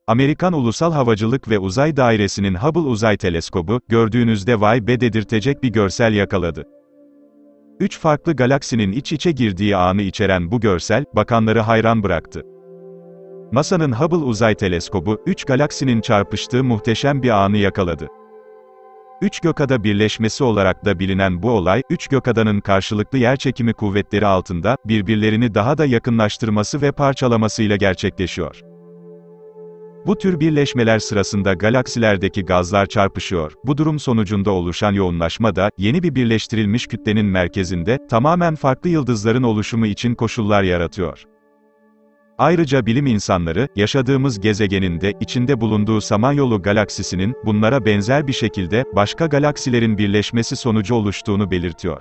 Amerikan Ulusal Havacılık ve Uzay Dairesi'nin Hubble Uzay Teleskobu, gördüğünüzde vay be dedirtecek bir görsel yakaladı. 3 farklı galaksinin iç içe girdiği anı içeren bu görsel, bakanları hayran bıraktı. NASA'nın Hubble Uzay Teleskobu, 3 galaksinin çarpıştığı muhteşem bir anı yakaladı. 3 gökada birleşmesi olarak da bilinen bu olay, 3 gökadanın karşılıklı yerçekimi kuvvetleri altında, birbirlerini daha da yakınlaştırması ve parçalamasıyla gerçekleşiyor. Bu tür birleşmeler sırasında galaksilerdeki gazlar çarpışıyor. Bu durum sonucunda oluşan yoğunlaşma da, yeni bir birleştirilmiş kütlenin merkezinde, tamamen farklı yıldızların oluşumu için koşullar yaratıyor. Ayrıca bilim insanları, yaşadığımız gezegenin de, içinde bulunduğu Samanyolu galaksisinin, bunlara benzer bir şekilde, başka galaksilerin birleşmesi sonucu oluştuğunu belirtiyor.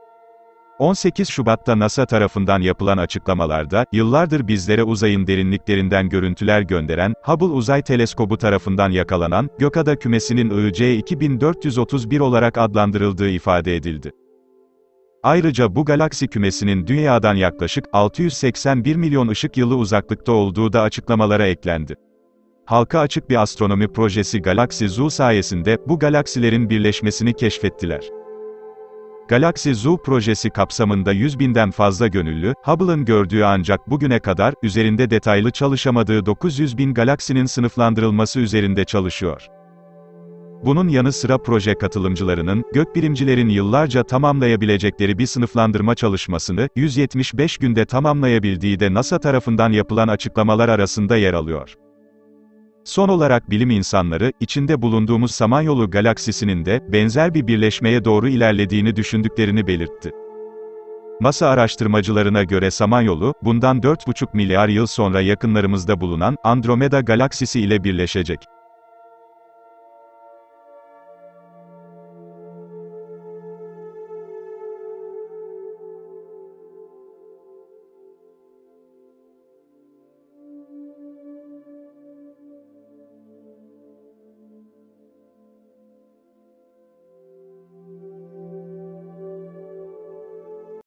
18 Şubat'ta NASA tarafından yapılan açıklamalarda, yıllardır bizlere uzayın derinliklerinden görüntüler gönderen, Hubble Uzay Teleskobu tarafından yakalanan, gökada kümesinin IC 2431 olarak adlandırıldığı ifade edildi. Ayrıca bu galaksi kümesinin Dünya'dan yaklaşık 681 milyon ışık yılı uzaklıkta olduğu da açıklamalara eklendi. Halka açık bir astronomi projesi Galaxy Zoo sayesinde, bu galaksilerin birleşmesini keşfettiler. Galaxy Zoo projesi kapsamında 100.000'den fazla gönüllü, Hubble'ın gördüğü ancak bugüne kadar, üzerinde detaylı çalışamadığı 900.000 galaksinin sınıflandırılması üzerinde çalışıyor. Bunun yanı sıra proje katılımcılarının, gökbilimcilerin yıllarca tamamlayabilecekleri bir sınıflandırma çalışmasını, 175 günde tamamlayabildiği de NASA tarafından yapılan açıklamalar arasında yer alıyor. Son olarak bilim insanları, içinde bulunduğumuz Samanyolu galaksisinin de, benzer bir birleşmeye doğru ilerlediğini düşündüklerini belirtti. NASA araştırmacılarına göre Samanyolu, bundan 4,5 milyar yıl sonra yakınlarımızda bulunan, Andromeda galaksisi ile birleşecek.